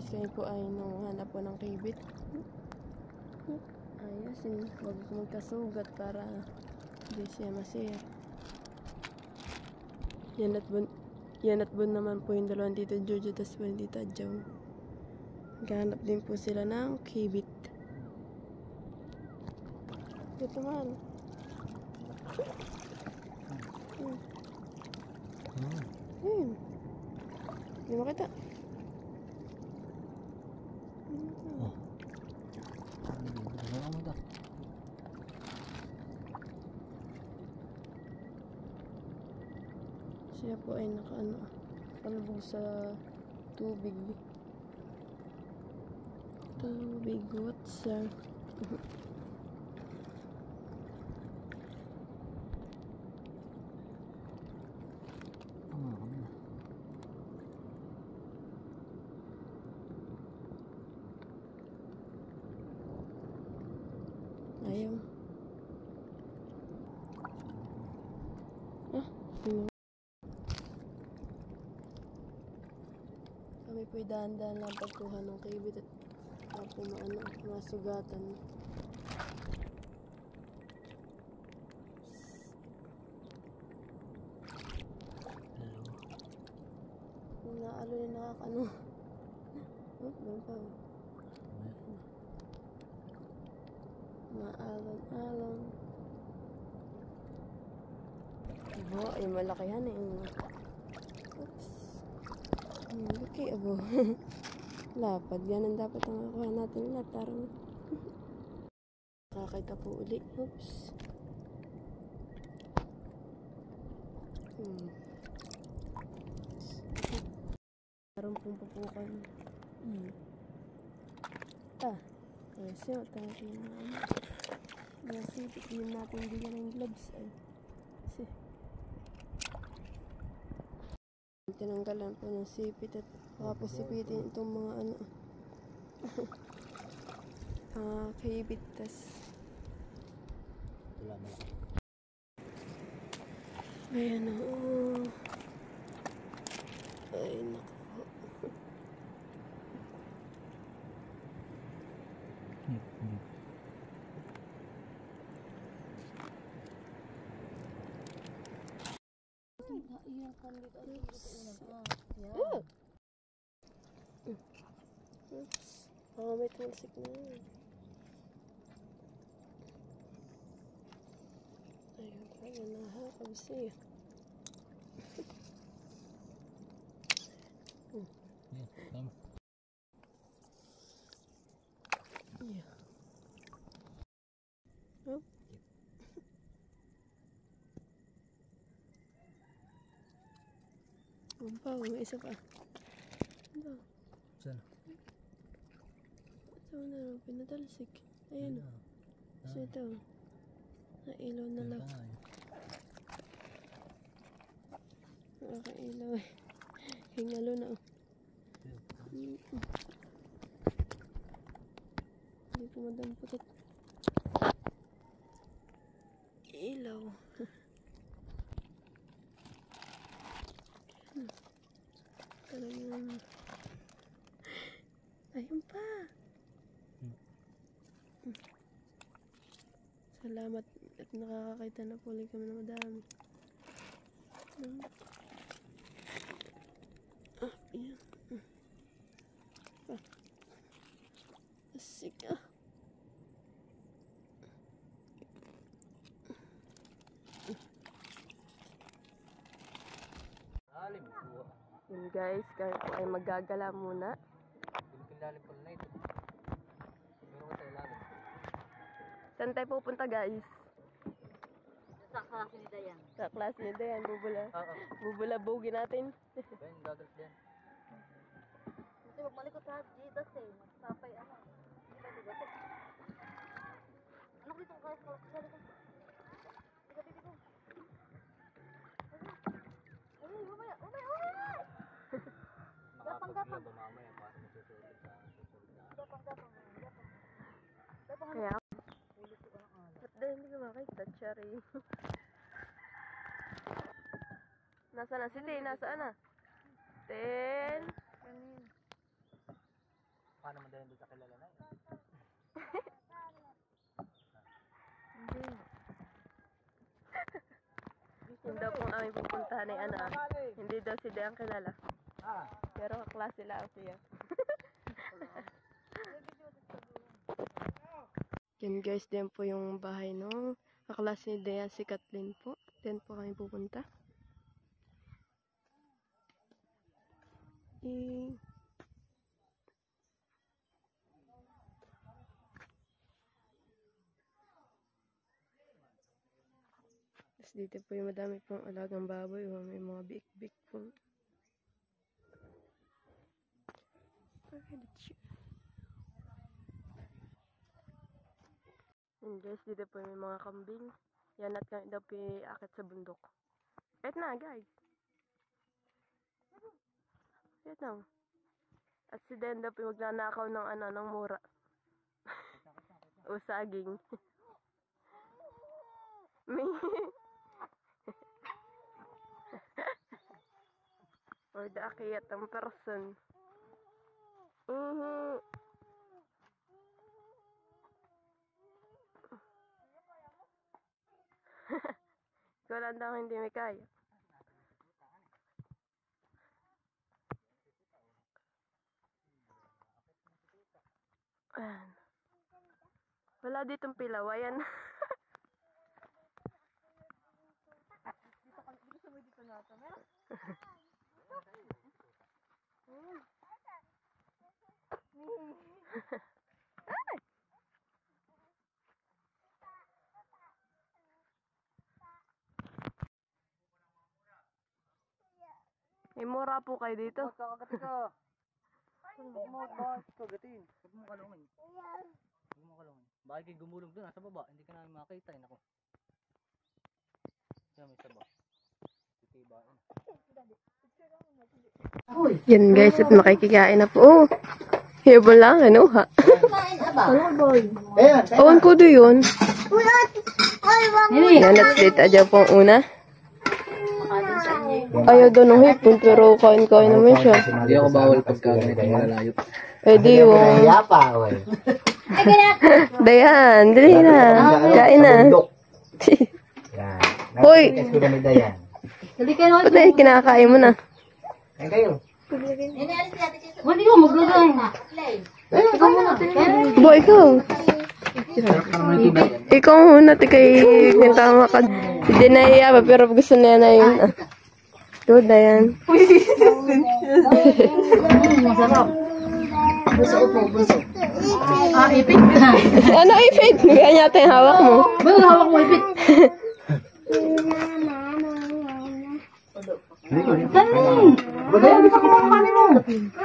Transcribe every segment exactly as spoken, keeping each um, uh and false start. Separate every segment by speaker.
Speaker 1: guys, kayo po ay nanghanap po ng kibit. Ayasin, huwag magkasugat para hindi siya masira. Yan at bun, yan at bun naman po yung dalawang Tito Jojo tas po yung Tita Joe. Naghahanap din po sila ng kibit. Ito man. Hmm. Hmm. Hindi makita.
Speaker 2: Oh. Ano mo ito?
Speaker 1: Siya po ay nakaano, kalubog sa tubig. Tubig, what's up? Ayaw. Ah, sino? Kami po'y dahan-dahan lang pagkuha ng kibit at uh, po maano, masugatan.
Speaker 2: Hello.
Speaker 1: Naalo na nakakano. Oh, doon pa. Maalon-alon. Abo, ay malakihan eh. Oops. Hmm, okay, abo. Lapad. Yan ang dapat ang makuha natin lahat. Tarang. Kakita po uli. Oops. Hmm. Tarang pong pupukan. Hmm. Ah. Kasi matangin na ano. Nasipit din natin bigyan ng gloves ay. Kasi tinanggalan po ng sipit at makaposipitin itong mga ano ah, kibit tas
Speaker 2: Wala malaki.
Speaker 1: ayan o oh. Ay naku. Oh! Oops. Oh, may tumalsik na. Ayun pa, nanahakab siya. Hmm.
Speaker 2: Yeah, tama.
Speaker 1: Yeah. Oh. Ang pa, may isa pa. Ano?
Speaker 2: Saan?
Speaker 1: Ito na lang, pinatalsik. Ayun o. So ito. Nailaw na lang. Nakakailaw eh. Hingalo na o. Hindi ko madampot at ilaw. Talagang ayun pa. Hmm. Salamat at nakakakita na po ulit kami na madami. Hmm. Ah, yan. Hmm. Ah. Asik ah.
Speaker 2: Alim po.
Speaker 1: Yun guys, kaya po ay magagala muna.
Speaker 2: Pinilalim pala na ito. Meron ka sa ilalim.
Speaker 1: Saan tayo pupunta guys?
Speaker 3: Sa klase ni Dayan.
Speaker 1: Sa klase ni Dayan, bubula.
Speaker 2: Oo.
Speaker 1: Bubula bogi natin.
Speaker 2: Ben, gagawin din.
Speaker 3: Kasi huwag malikot ha, Jesus eh. Papay ano. Pwede ba ito? Anak dito, kaya sa kalakasali ko. Tiga bibi ko. Ay, umaya, umaya, umaya! Gapang-gapang. Gapang-gapang. Gapang.
Speaker 1: Kaya, ba't dahil hindi ko makita, Cherry? Nasa na si Tay? Nasaan na? Ten.
Speaker 2: Paano mo dahil doon sa kilala na yun?
Speaker 1: Yung daw pong aming pupuntahan ay ano, hindi daw si Dayan kilala.
Speaker 2: Ah.
Speaker 1: Pero kaklase lang siya. Yan guys, diyan po yung bahay no. Kaklase ni Dayan, si Kathleen po. Diyan po kami pupunta. Eh... Dito po yung madami pong alagang baboy. Oh, may mga big-big po. And guys, dito po may mga kambing. Yan at kami daw piakit sa bundok. Wait na guys. Wait na. At si Den daw po magnanakaw ng ano, ng mura. O saging. May... Or the akiyatang person. Mhm. Ikaw lang daw hindi may kaya. Ayan. Wala ditong pilawayan. May mura po kayo dito.
Speaker 2: Kakagatin ka. Huwag mo kagatin. Huwag mo kalungin. Huwag mo kalungin. Bakit kayo gumulong doon? Nasa baba. Hindi ka namin makita. Nako. Diyan may saba. Titibain.
Speaker 1: Yan guys, at makikikain na po. Oh, hebon lang, ano ha? Awan ko do yun. Yan, at date adya pong una. Ayaw daw ng hipon, pero kain-kain naman siya.
Speaker 2: Hindi ako bawal pagkaganit yung malalayo.
Speaker 1: Eh di yung... Dayan, dali na. Kain na. Hoy! Ba't na kinakain mo na?
Speaker 4: Kain kayo.
Speaker 3: Hindi ko maglagay.
Speaker 1: Bo, ikaw. Ikaw muna, tikay nintama ka. Hindi na iya ba, pero gusto na yan na yun. Ah. Good na yan.
Speaker 3: Masarap. Buso po, buso. Ah, ipit.
Speaker 1: Ano ipit? Ganyan yata yung hawak mo.
Speaker 3: Ba't hawak mo ipit? Kanin! Bagay, hindi ka kumakanin mo.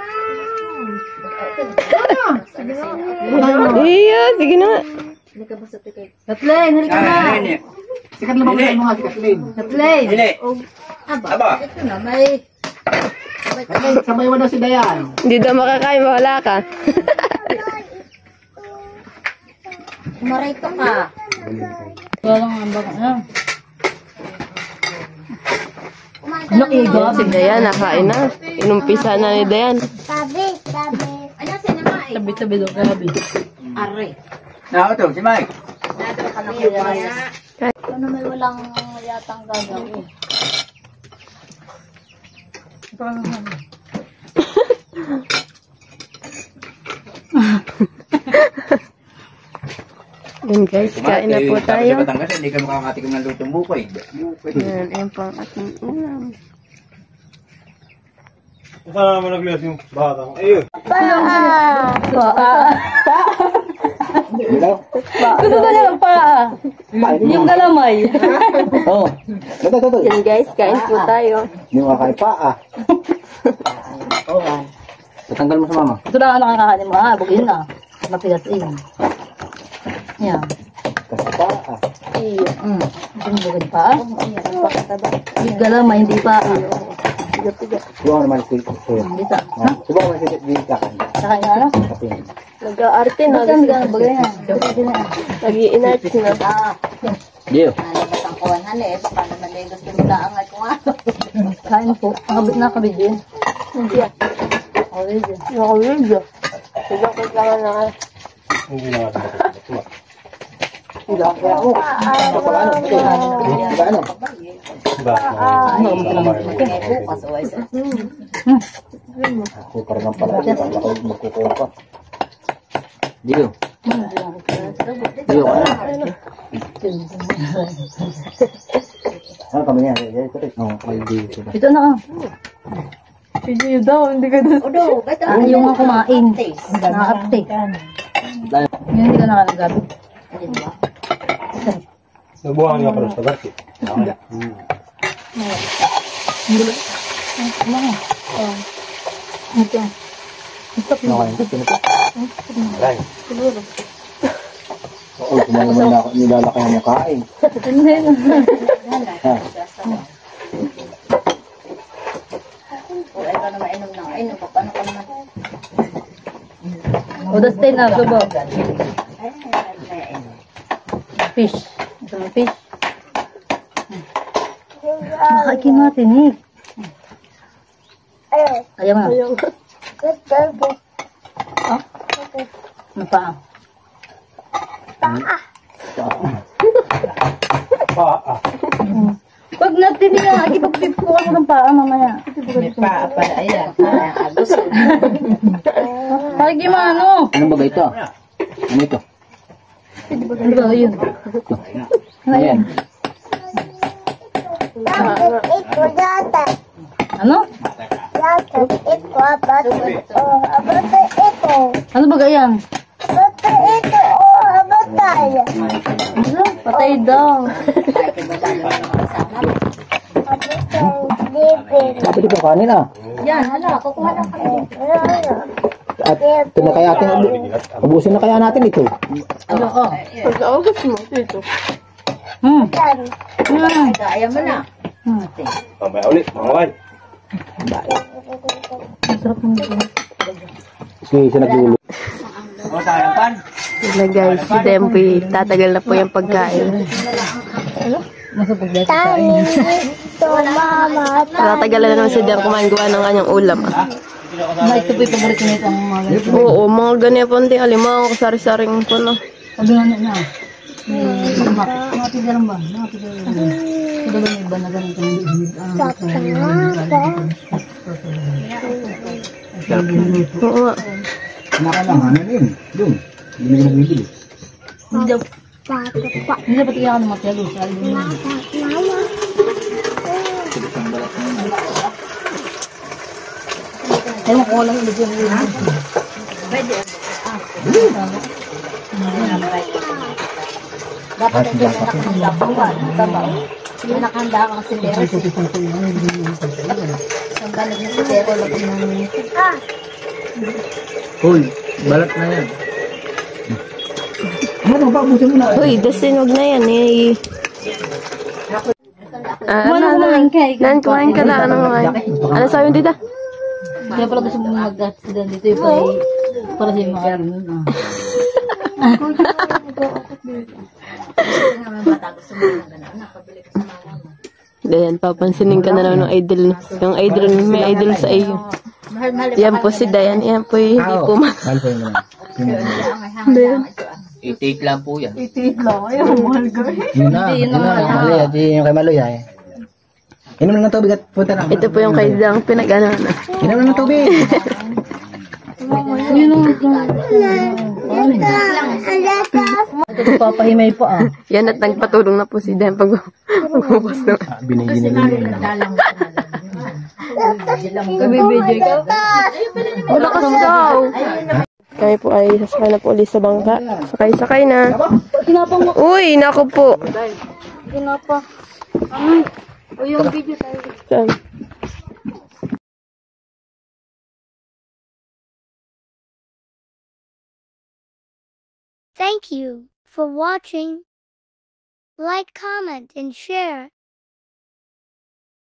Speaker 1: Iya, sige na nga.
Speaker 3: Kathleen, halika na.
Speaker 4: Sikat lang ba mo nga si Kathleen?
Speaker 3: Kathleen.
Speaker 4: Hindi.
Speaker 3: Aba, ito na, may...
Speaker 4: Sabay mo daw si Dayan.
Speaker 1: Hindi daw makakain, wala ka.
Speaker 3: Kumarito ka. Wala nga ba ka na?
Speaker 1: Nakiga. Si Dayan, nakain na. Inumpisa na ni Dayan.
Speaker 3: Tabi, tabi. Ano sinama eh? Tabi-tabi daw, tabi. Are.
Speaker 4: Nako to, si Mike.
Speaker 3: Dado ka na kaya. Ano may walang yatang gagawin.
Speaker 1: Yan guys, kain na po tayo.
Speaker 4: Sa Batangas, hindi ka makakatikim ng lutong bukoy.
Speaker 1: Yan, ayan pang ating ulam.
Speaker 5: Saan naman naglas yung batang? Ayun.
Speaker 3: Gusto ko niya pa. Yung galamay.
Speaker 4: Oo. Ito, ito, ito.
Speaker 1: Yan guys, kain po tayo.
Speaker 4: Hindi mo kakain pa ah. Oo. Tatanggal mo sa mama.
Speaker 3: Ito na ang nakakanin mo ha. Bugin na. Mapigas in. Yan.
Speaker 4: Kasi pa ah.
Speaker 3: Iyo. Mm. Yung bugin pa. Yung galamay, hindi pa. Tiga-tiga.
Speaker 4: Subukan naman si Kuya.
Speaker 3: Hindi ta.
Speaker 4: Ha? Subukan naman si Kathleen.
Speaker 3: Saka yung ano?
Speaker 4: Kathleen.
Speaker 1: Nag-aarte na.
Speaker 3: Ito ang gano'n bagay na.
Speaker 1: Nag-i-inarts na.
Speaker 3: Ah.
Speaker 4: Dio.
Speaker 3: Nalabas ang kuwanan eh. Baka naman eh gusto nila ang ay kung ano. Kain po. Nakabit na kabit yun. Hindi ah. Nakabit yun. Nakabit yun.
Speaker 1: Pinakot lang na.
Speaker 5: Hindi na natin matutuwa.
Speaker 4: Hindi ako. Kaya ako. Kapag ano? Diba ano?
Speaker 5: Ba? Ano?
Speaker 4: Ako parang ang pala. Ako magkukuha pa. Dio. Dio ka na. Ano kami niya? Oo, may dito.
Speaker 3: Ito na ah.
Speaker 1: Hindi daw, hindi ka doon.
Speaker 3: Ayaw nga kumain. Nakakapte. Ngayon hindi ka nakalagabi.
Speaker 5: Nabuhan niya pala sa garti.
Speaker 3: Ito.
Speaker 4: Okay, ito na po. Aray. Oo, kumain naman na nilalaki ang mukha eh. Ha?
Speaker 3: O, das tayo na. Subo. Fish. Ito na fish. Nakakimatinig. Ayaw na.
Speaker 1: Ayaw.
Speaker 3: Ano pa?
Speaker 5: Pa, ah.
Speaker 3: Huwag natin niya. Ipag-pip ko ako ng paa mamaya.
Speaker 6: May paa pala, ayan. Agos.
Speaker 3: Lagi mo ano?
Speaker 4: Anong bagay ito? Ano ito?
Speaker 3: Ano ba yun?
Speaker 4: Ano yan?
Speaker 3: Ano? Ano ba ganyan? Ano? Patay daw.
Speaker 4: Sabi di ba kanin ah?
Speaker 3: Yan, hala. Kukuha lang kami.
Speaker 4: At ito na kaya atin, ubusin na kaya natin ito.
Speaker 3: Ano ko?
Speaker 1: Pag-august mo, dito.
Speaker 3: Hmm. Hmm.
Speaker 6: Ayaw mo na.
Speaker 3: Hmm.
Speaker 5: Mamaya ulit, mga kawal.
Speaker 3: Masarap mo dito.
Speaker 4: Sige, isa naglulo.
Speaker 2: O, sayang pan.
Speaker 1: Yun na guys, si Dempoy, tatagal na po yung pagkain.
Speaker 3: Masarap dito kain.
Speaker 1: Tatagalan na naman si Dem kumain gawa ng kanyang ulam. Ah.
Speaker 3: Ma, ito po yung paborito nito ang mga ganito.
Speaker 1: Oo, mga ganyan po, hindi alimaw, kasari-saring po na.
Speaker 3: Sabi nga na. Hmm. Mga tigaran ba? Mga tigaran ba? Ito ba may iba na ganito?
Speaker 1: Oo nga.
Speaker 4: Nakalang, ano yun? Doon. Hindi na nagbibili.
Speaker 3: Hindi daw. Hindi dapat kaya ka ng matyalo. Sabi mo. Ewan ko lang ulit yung ulit.
Speaker 6: Pwede.
Speaker 3: Dapat hindi na nakahanda ko ba? Tama. Hindi nakahanda ka kasi meron. Ang balag na si Pero.
Speaker 4: Hoy, balat na yan. Ano ba? Busin mo na.
Speaker 1: Uy, Dustin, wag na yan eh. Ah,
Speaker 3: Wala
Speaker 1: ano,
Speaker 3: kumain ka eh.
Speaker 1: Nan, kumain ka na. Ano kumain? Ano sabi mo, tita?
Speaker 3: Kaya pala gusto mo mag-accident dito yung pala para sa mga ano na.
Speaker 1: Dayan, papansinin ka na naman ng idol. Yung idol, may idol sa iyo. Yan po si Dayan. Yan po yung hindi po ma...
Speaker 4: Mahal ko yun naman.
Speaker 2: I-take lang po yan.
Speaker 4: Yun na. Yun na. Mali, di yung kay Maloy ah eh. Inom lang ng tubig at punta na.
Speaker 1: Ito po yung kaidang pinag-ano na.
Speaker 4: Inom lang ng tubig.
Speaker 3: Yun ang ito papahimay pa ah.
Speaker 1: Yan at nagpatulong na po si Dayan pag magubos na.
Speaker 4: Binigyan na yun.
Speaker 3: Kabibidyo ka?
Speaker 1: O, lakas daw! Kami po ay sasakay na po ulit sa bangka. Sakay-sakay na.
Speaker 3: Kinapang mo.
Speaker 1: Uy, naku po.
Speaker 3: Kinapa. Ano? O yung video tayo.
Speaker 1: Saan?
Speaker 7: Thank you for watching. Like, comment, and share.